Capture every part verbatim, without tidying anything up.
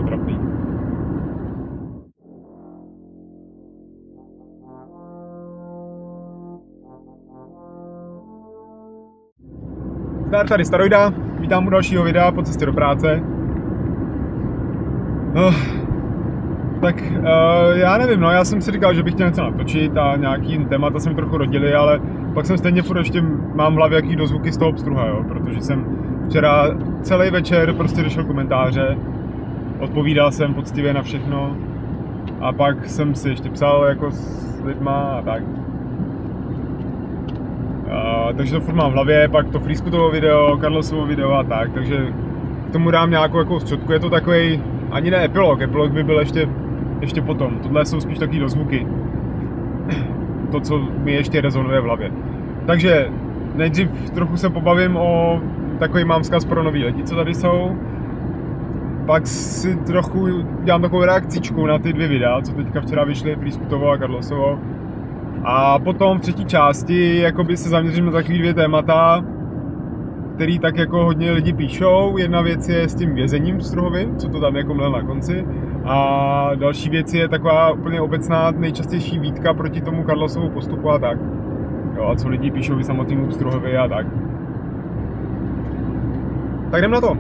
trapný. Zdar, tady Staroida, vítám u dalšího videa po cestě do práce. Oh, tak uh, já nevím, no, já jsem si říkal, že bych chtěl něco natočit a nějaký témata se mi trochu rodily, ale pak jsem stejně furt ještě mám v hlavě jaký dozvuky z toho obstruha, jo, protože jsem včera celý večer prostě řešil komentáře, odpovídal jsem poctivě na všechno a pak jsem si ještě psal jako s lidma a tak. Uh, takže to furt mám v hlavě, pak to Freescootovo video, Carlosovo video a tak, takže k tomu dám nějakou jako střetku, je to takový ani ne epilog, epilog by byl ještě, ještě potom, tohle jsou spíš takový dozvuky, to, co mi ještě rezonuje v hlavě. Takže nejdřív trochu se pobavím o takový mám vzkaz pro nový lidi, co tady jsou, pak si trochu dělám takovou reakcičku na ty dvě videa, co teďka včera vyšly, Freescootovo a Carlosovo. A potom v třetí části jakoby se zaměřím na takové dvě témata, který tak jako hodně lidi píšou. Jedna věc je s tím vězením Struhovým, co to tam jako měl na konci. A další věc je taková úplně obecná, nejčastější výtka proti tomu Carlosovu postupu a tak. Jo, a co lidi píšou i samotnému Struhovi a tak. Tak jdem na to.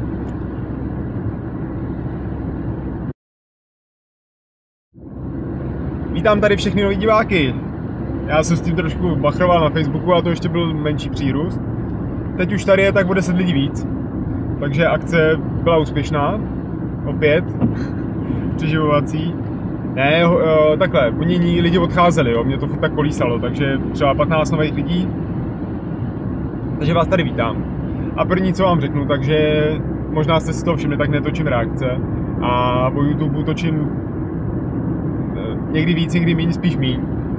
Vítám tady všechny nový diváky. Já jsem s tím trošku bachroval na Facebooku, ale to ještě byl menší přírůst. Teď už tady je tak o deset lidí víc, takže akce byla úspěšná, opět, přeživovací. Ne, takhle, po ní lidi odcházeli, jo, mě to furt tak kolísalo, takže třeba patnáct nových lidí. Takže vás tady vítám. A první, co vám řeknu, takže možná jste si toho všimli, tak netočím reakce. A po YouTube točím někdy víc, někdy míň, spíš míň.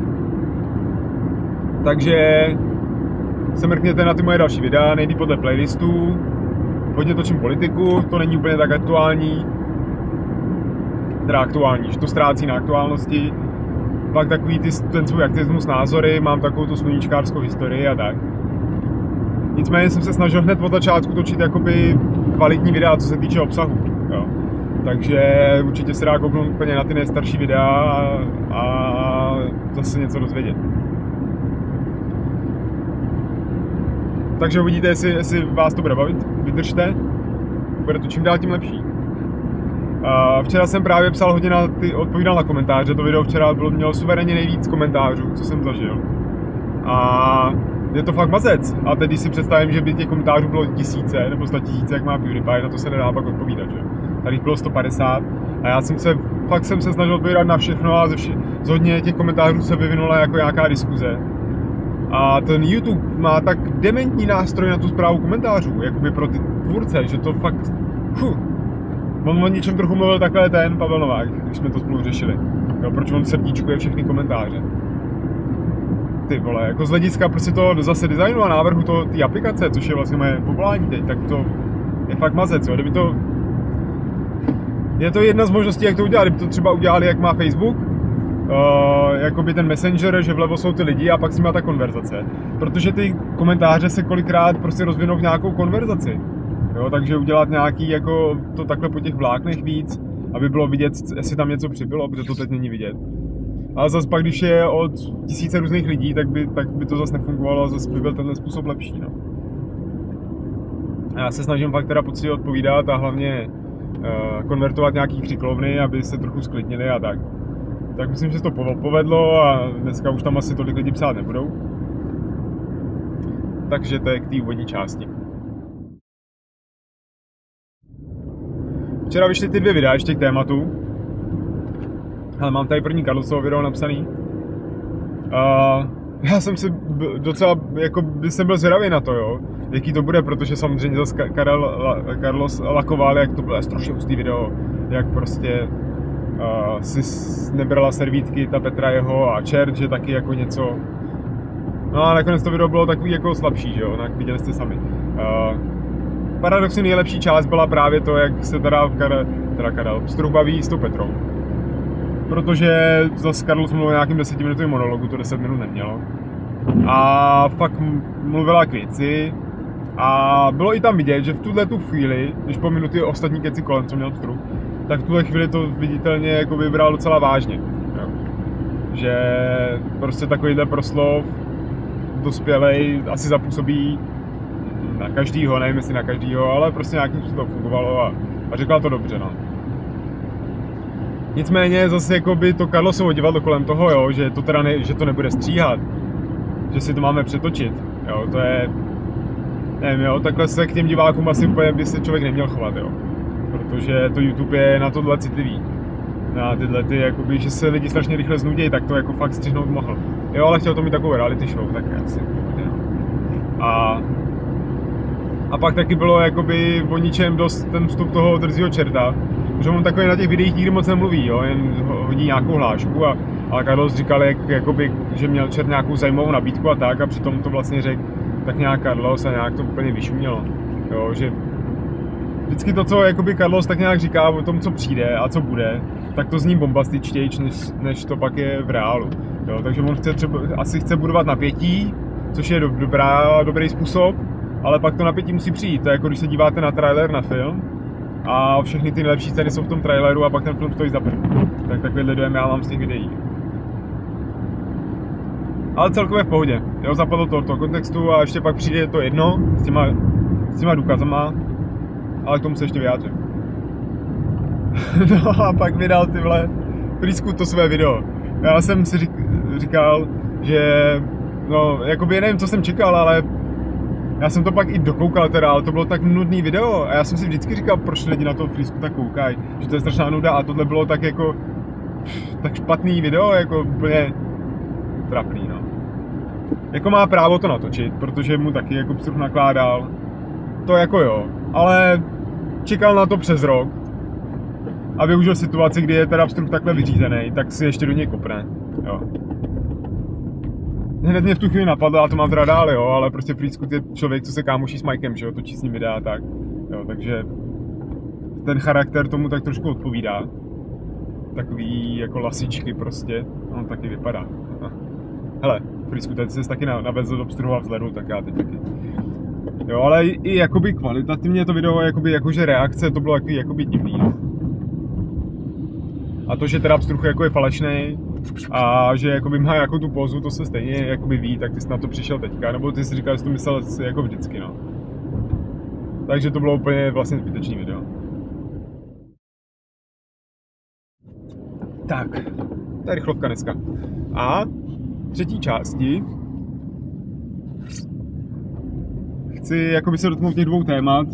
Takže se mrkněte na ty moje další videa, nejde podle playlistů. Hodně točím politiku, to není úplně tak aktuální. Teda aktuální, že to ztrácí na aktuálnosti. Pak takový ty, ten svůj aktivismus, názory, mám takovou tu sluníčkářskou historii a tak. Nicméně jsem se snažil hned od začátku točit jakoby kvalitní videa, co se týče obsahu. Jo. Takže určitě se dá kouknout úplně na ty nejstarší videa a, a zase něco dozvědět. Takže uvidíte, jestli, jestli vás to bude bavit, vydržte, bude to čím dál tím lepší. Uh, včera jsem právě psal hodně na ty, odpovídal na komentáře, to video včera bylo, mělo suverénně nejvíc komentářů, co jsem zažil. A je to fakt mazec. A teď si představím, že by těch komentářů bylo tisíce, nebo sta tisíce, jak má PewDiePie, na to se nedá pak odpovídat, že? Tady bylo sto padesát a já jsem se, fakt jsem se snažil odpovídat na všechno a ze vše, z hodně těch komentářů se vyvinula jako nějaká diskuze. A ten YouTube má tak dementní nástroj na tu správu komentářů, jakoby pro ty tvůrce, že to fakt... Fuh. On o něčem trochu mluvil takhle ten Pavel Novák, když jsme to spolu řešili. Jo, proč on srdíčkuje všechny komentáře. Ty vole, jako z hlediska prostě toho zase designu a návrhu toho, té aplikace, což je vlastně moje povolání teď, tak to je fakt mazec, jo. Kdyby to... Je to jedna z možností, jak to udělat, kdyby to třeba udělali, jak má Facebook, Uh, jakoby ten Messenger, že vlevo jsou ty lidi a pak s nimi ta konverzace. Protože ty komentáře se kolikrát prostě rozvinou v nějakou konverzaci. Jo, takže udělat nějaký jako to takhle po těch vláknech víc, aby bylo vidět, jestli tam něco přibylo, protože to teď není vidět. Ale zase pak, když je od tisíce různých lidí, tak by, tak by to zase nefungovalo a zase by byl tenhle způsob lepší. No. Já se snažím fakt teda poctivě odpovídat a hlavně uh, konvertovat nějaký křiklovny, aby se trochu sklidnili a tak. Tak myslím, že se to povedlo a dneska už tam asi tolik lidí psát nebudou. Takže to je k té úvodní části. Včera vyšly ty dvě videa ještě k tématu. Ale mám tady první Carlosovo video napsaný. Uh, já jsem si docela, jako by jsem byl zvědavý na to, jo. Jaký to bude, protože samozřejmě zase Karel, Carlos lakoval, jak to bylo strašně hustý video. Jak prostě Uh, si nebrala servítky ta Petra jeho a čert, že taky jako něco. No a nakonec to video bylo takový jako slabší, že jo, tak viděli jste sami. Uh, paradoxně nejlepší část byla právě to, jak se teda, Karel, teda Karel Struh baví s tou Petrou. Protože zase Carlos mluvil o nějakým desetiminutovým monologu, to deset minut nemělo. A fakt mluvila k věci. A bylo i tam vidět, že v tuhle tu chvíli, když pominu ty ostatní keci kolem, co měl Struh, tak v tuhle chvíli to viditelně jako vybral docela vážně. Jo. Že prostě takovýhle proslov dospělej asi zapůsobí na každýho, nevím jestli na každýho, ale prostě nějakým způsobem to fungovalo a, a řekla to dobře, no. Nicméně zase jakoby to Carlosovo divadlo kolem toho, jo, že to teda ne, že to nebude stříhat, že si to máme přetočit, jo, to je, nevím, jo, takhle se k těm divákům asi úplně by se člověk neměl chovat, jo, protože to YouTube je na tohle citlivý, na tyhle ty, jakoby, že se lidi strašně rychle znudějí, tak to jako fakt střihnout mohl, jo, ale chtěl to mít takovou reality show, tak asi, jo. A A pak taky bylo jakoby o ničem dost ten vstup toho drzího čerta, že on takový na těch videích nikdy moc nemluví, jo, jen hodí nějakou hlášku a, a Carlos říkal, jak, jakoby, že měl čert nějakou zajímavou nabídku a tak a přitom to vlastně řekl tak nějak Carlos a nějak to úplně vyšumělo, jo, že vždycky to, co jakoby Carlos tak nějak říká o tom, co přijde a co bude, tak to zní bombastičtější, než, než to pak je v reálu, jo, takže on chce třeba, asi chce budovat napětí, což je do, dobrá, dobrý způsob, ale pak to napětí musí přijít, to je jako když se díváte na trailer na film a všechny ty nejlepší scény jsou v tom traileru a pak ten film stojí za prd. Tak takovýhle dojem já mám z těch videí. Ale celkově v pohodě, jo, zapadlo to do toho kontextu a ještě pak přijde to jedno s těma, s těma důkazama, ale k tomu se ještě vyjádřím. No a pak vydal tyhle Frýsku to své video. Já jsem si řík, říkal, že no, jakoby nevím, co jsem čekal, ale já jsem to pak i dokoukal teda, ale to bylo tak nudný video a já jsem si vždycky říkal, proč lidi na to Frýsku tak koukají, že to je strašná nuda a tohle bylo tak jako tak špatný video, jako úplně trapný, no. Jako má právo to natočit, protože mu taky jako pstruh nakládal, to jako jo, ale čekal na to přes rok a využil situaci, kdy je teda pstruh takhle vyřízený, tak si ještě do něj kopne, jo. Hned mě v tu chvíli napadlo, a to mám teda dál, jo, ale prostě Frýsku je člověk, co se kámoší s Mikem, že jo, točí s ním videa tak, jo, takže ten charakter tomu tak trošku odpovídá. Takový jako lasičky prostě, on taky vypadá. Hele, Frýsku, teď jsi taky navezl do pstruhu a vzhledu, tak já teď taky. Jo, ale i, i jakoby kvalitativně to video, jakoby, jakože reakce, to bylo jakoby, jakoby divný, no. A to, že teda pstruh jako je falešnej, a že jakoby má jako tu pózu, to se stejně jakoby ví, tak ty jsi na to přišel teďka, nebo ty jsi říkal, že jsi to myslel jako vždycky, no. Takže to bylo úplně vlastně zbytečný video. Tak, to je rychlovka dneska. A třetí části chci jakoby se dotknout těch dvou témat.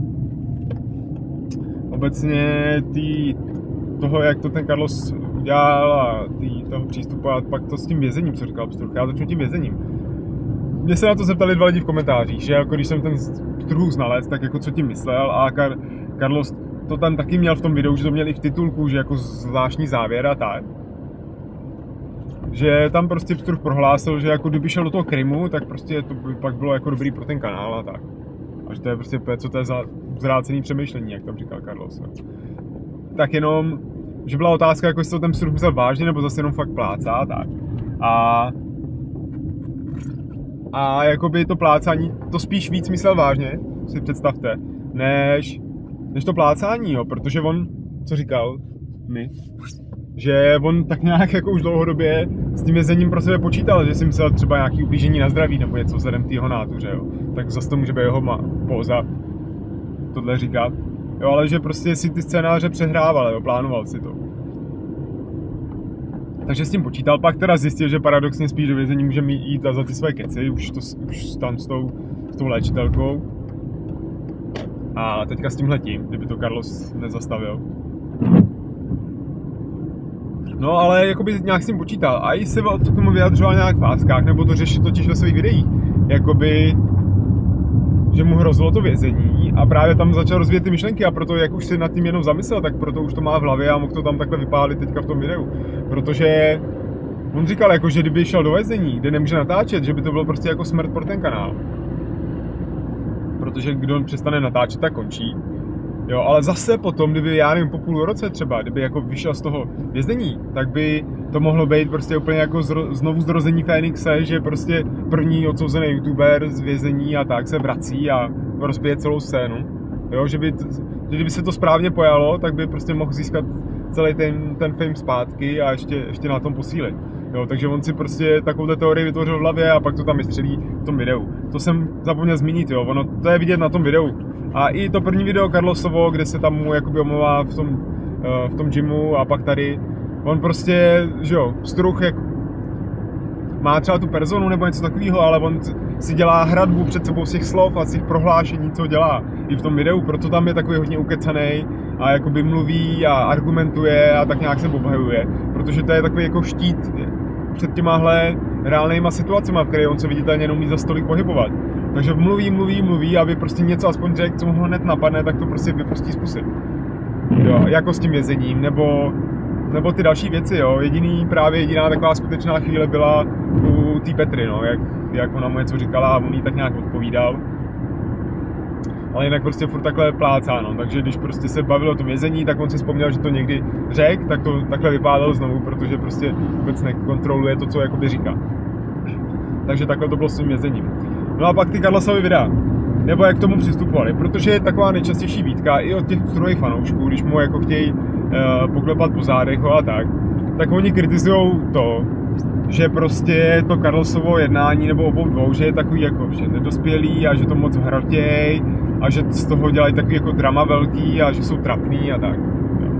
Obecně tý, toho, jak to ten Carlos udělal a tý, toho přístupu a pak to s tím vězením, co říkal Pstruh. Já začnu tím vězením. Mě se na to zeptali dva lidi v komentářích, že jako když jsem ten Pstruhův znalec, tak jako co tím myslel a Kar- Carlos to tam taky měl v tom videu, že to měl i v titulku, že jako zvláštní závěr a tak. Že tam prostě Pstruh prohlásil, že jako kdyby šel do toho Krymu, tak prostě to by pak bylo jako dobrý pro ten kanál a tak. A že to je prostě, co to je za zvrácený přemýšlení, jak tam říkal Carlos. Tak jenom, že byla otázka, jako jestli to ten Pstruh myslel vážně, nebo zase jenom fakt plácá a tak. A A jakoby to plácání, to spíš víc myslel vážně, si představte, než, než to plácání, jo, protože on, co říkal mi, že on tak nějak jako už dlouhodobě s tím vězením pro sebe počítal, že si myslel třeba nějaký ublížení na zdraví nebo něco vzhledem k jeho nátuře, jo, tak zase to může být jeho póza tohle říkat, jo, ale že prostě si ty scénáře přehrával, jo, plánoval si to. Takže s tím počítal, pak teda zjistil, že paradoxně spíš do vězení může jít za ty své keci, už, to, už tam s tou, s tou léčitelkou. A teďka s tímhletím, kdyby to Carlos nezastavil. No ale jakoby nějak s tím počítal a i se k tomu vyjadřoval nějak v páskách, nebo to řešil totiž ve svých videích. Jakoby, že mu hrozilo to vězení a právě tam začal rozvíjet ty myšlenky a proto, jak už si nad tím jenom zamyslel, tak proto už to má v hlavě a mohl to tam takhle vypálit teďka v tom videu. Protože on říkal, jako, že kdyby šel do vězení, kde nemůže natáčet, že by to bylo prostě jako smrt pro ten kanál. Protože kdo přestane natáčet, tak končí. Jo, ale zase potom, kdyby, já nevím, po půl roce třeba, kdyby jako vyšel z toho vězení, tak by to mohlo být prostě úplně jako zro, znovu zrození Fénixe, že prostě první odsouzený youtuber z vězení a tak se vrací a rozbije celou scénu. Jo, že by t- že kdyby se to správně pojalo, tak by prostě mohl získat celý ten, ten fame zpátky a ještě, ještě na tom posílit. Jo, takže on si prostě takovouhle teorii vytvořil v hlavě a pak to tam vystřelí v tom videu. To jsem zapomněl zmínit, jo, ono, to je vidět na tom videu. A i to první video Carlosovo, kde se tam mu jakoby omlouvá v tom, v tom gymu a pak tady, on prostě, že jo, struh jak má třeba tu personu nebo něco takového, ale on si dělá hradbu před sebou z těch slov a z těch prohlášení, co dělá i v tom videu, proto tam je takový hodně ukecanej a jakoby mluví a argumentuje a tak nějak se obhajuje, protože to je takový jako štít před těmahle reálnýma situacemi, v kterých on se viditelně neumí za stolik pohybovat. Takže mluví, mluví, mluví, aby prostě něco aspoň řekl, co mu hned napadne, tak to prostě vypustí z pusy. Jo, jako s tím vězením, nebo, nebo ty další věci, jo. Jediný, právě jediná taková skutečná chvíle byla u té Petry, no, jak, jak ona mu něco říkala a on jí tak nějak odpovídal. Ale jinak prostě furt takhle plácá, no. Takže když prostě se bavilo o tom vězení, tak on si vzpomněl, že to někdy řekl, tak to takhle vypádal znovu, protože prostě vůbec nekontroluje to, co jakoby říká. Takže takhle to bylo s tím vězením. No a pak ty Carlosovy videa, nebo jak k tomu přistupovali, protože je taková nejčastější výtka i od těch druhých fanoušků, když mu jako chtějí uh, poklepat po zádech a tak, tak oni kritizují to, že prostě to Carlosovo jednání nebo obou dvou, že je takový jako, že nedospělý a že to moc hrotěj a že z toho dělají takový jako drama velký a že jsou trapný a tak. Jo.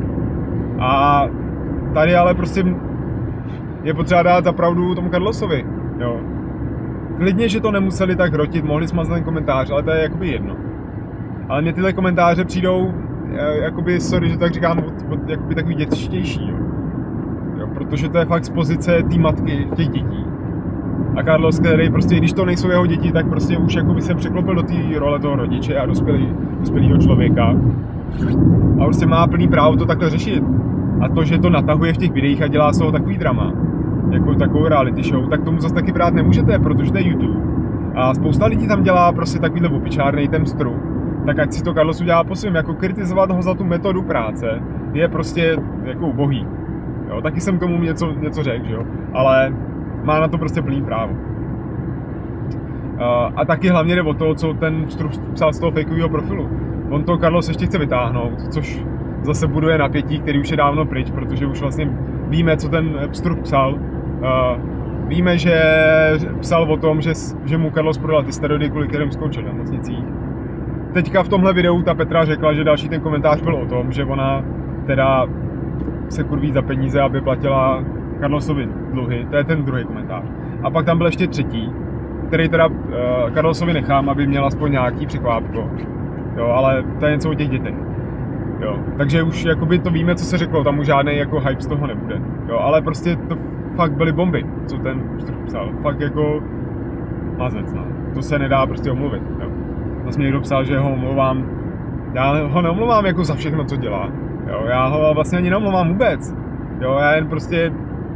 A tady ale prostě je potřeba dát za pravdu tomu Carlosovi, jo. Klidně, že to nemuseli tak hrotit, mohli smazat ten komentář, ale to je jakoby jedno. Ale mně tyhle komentáře přijdou, jakoby, sorry, že tak říkám, od, od, jakoby takový dětštější, jo. Jo, protože to je fakt z pozice té matky těch dětí. A Carlos, který prostě, když to nejsou jeho děti, tak prostě už jakoby se překlopil do té role toho rodiče a dospělý, dospělýho člověka. A prostě má plný právo to takhle řešit. A to, že to natahuje v těch videích a dělá z toho takový drama, jako takovou reality show, tak tomu zase taky brát nemůžete, protože to je YouTube. A spousta lidí tam dělá prostě takovýhle opičárnej ten struh. Tak ať si to Carlos udělá po svým, jako kritizovat ho za tu metodu práce je prostě jako ubohý. Jo, taky jsem k tomu něco, něco řekl, že jo, ale má na to prostě plný právo. Uh, a taky hlavně jde o to, co ten struh psal z toho fakeového profilu. On to Carlos ještě chce vytáhnout, což zase buduje napětí, který už je dávno pryč, protože už vlastně víme, co ten struh psal. Uh, víme, že psal o tom, že, že mu Carlos prodal ty steroidy, kvůli kterým skončil na nemocnicích. Teďka v tomhle videu ta Petra řekla, že další ten komentář byl o tom, že ona teda se kurví za peníze, aby platila Carlosovi dluhy. To je ten druhý komentář. A pak tam byl ještě třetí, který teda uh, Carlosovi nechám, aby měl aspoň nějaký překvápko. Jo, ale to je něco o těch dětech. Jo, takže už jakoby to víme, co se řeklo, tam už žádný jako hype z toho nebude. Jo, ale prostě to fakt byly bomby, co ten struh psal. Fakt jako mazec, no. To se nedá prostě omluvit. Jo. Zase mě někdo psal, že ho omlouvám. Já ho neomlouvám jako za všechno, co dělá. Jo, já ho vlastně ani neomlouvám vůbec. Jo, já jen prostě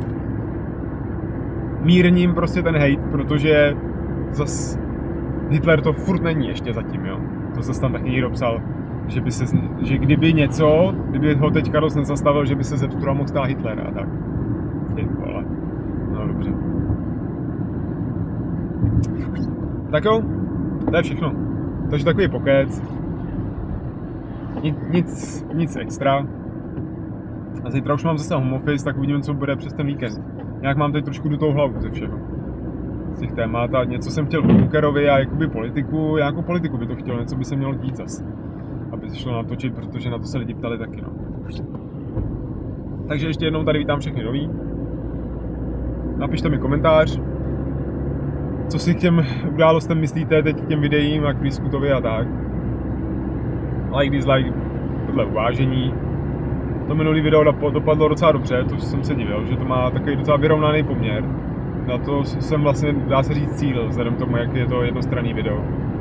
mírním prostě ten hate, protože zas Hitler to furt není ještě zatím, jo. To zase tam taky někdo psal, že by se, že kdyby něco, kdyby ho teď Carlos nezastavil, že by se ze Pstura mohl stát Hitler a tak. Ty vole. No dobře. Tak jo, to je všechno. Takže takový pokec. Nic, nic, nic extra. A zítra už mám zase home office, tak uvidíme, co bude přes ten víkend. Nějak mám teď trošku dutou hlavu ze všeho. Z těch témat a něco jsem chtěl v Bunkerovi a jakoby politiku, nějakou politiku by to chtělo, něco by se mělo dít zase. Aby se šlo natočit, protože na to se lidi ptali taky, no. Takže ještě jednou tady vítám všechny nový. Napište mi komentář, co si k těm událostem myslíte, teď k těm videím a k Výskutovi a tak. Like, dislike, podle uvážení. To minulý video dopadlo docela dobře, to jsem se divil, že to má takový docela vyrovnaný poměr. Na to jsem vlastně, dá se říct, cíl, vzhledem k tomu, jak je to jednostranný video.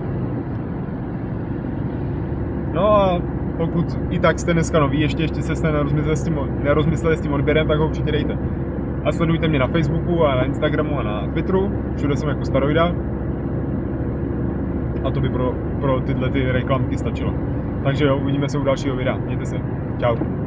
No a pokud i tak jste dneska noví, ještě, ještě se jste nerozmysleli s, tím, nerozmysleli s tím odběrem, tak ho určitě dejte. A sledujte mě na Facebooku a na Instagramu a na Twitteru, všude jsem jako Staroida. A to by pro, pro tyhle ty reklamky stačilo. Takže jo, uvidíme se u dalšího videa. Mějte se. Čau.